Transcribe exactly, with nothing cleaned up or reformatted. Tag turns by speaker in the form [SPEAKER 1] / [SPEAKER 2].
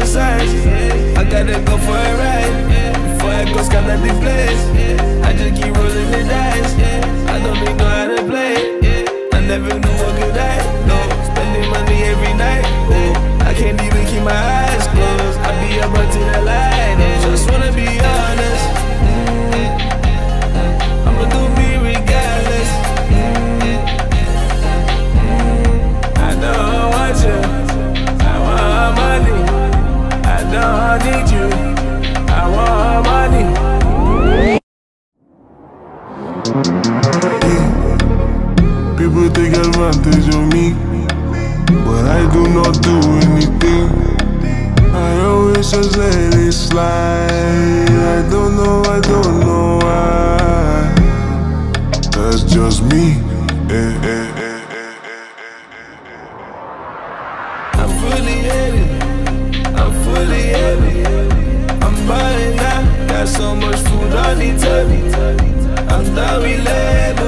[SPEAKER 1] the signs. I gotta go for a ride before I go scatter the place. I just keep rolling the dice. I don't even know how to play. I never knew what good I know. Spending money every night. I can't even keep my eyes closed. I be up until the light. Just wanna be honest. I'ma do me regardless. I don't want you. I want money. I don't need you. I want money.
[SPEAKER 2] People take advantage of me, but I do not do anything. I always just let it slide. I don't know, I don't know why. That's just me. Eh, eh, eh.
[SPEAKER 1] I'm fully heavy, I'm fully heavy. I'm buying now, got so much food I need to be. I'm done with labor.